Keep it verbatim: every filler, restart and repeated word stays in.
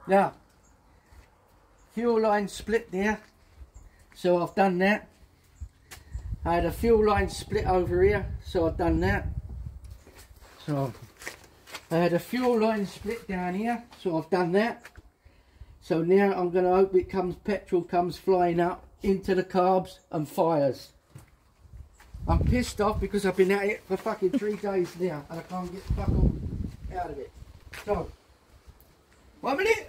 Now, fuel line split there, so I've done that. I had a fuel line split over here, so I've done that. So I had a fuel line split down here, so I've done that. So now I'm going to hope it comes, petrol comes flying up into the carbs and fires. I'm pissed off because I've been at it for fucking three days now and I can't get fuck all out of it. So, one minute.